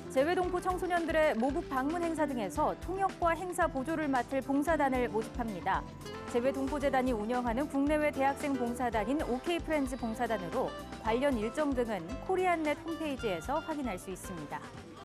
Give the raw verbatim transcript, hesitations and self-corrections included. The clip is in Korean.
재외동포 청소년들의 모국 방문 행사 등에서 통역과 행사 보조를 맡을 봉사단을 모집합니다. 재외동포재단이 운영하는 국내외 대학생 봉사단인 오케이프렌즈 봉사단으로 관련 일정 등은 코리안넷 홈페이지에서 확인할 수 있습니다.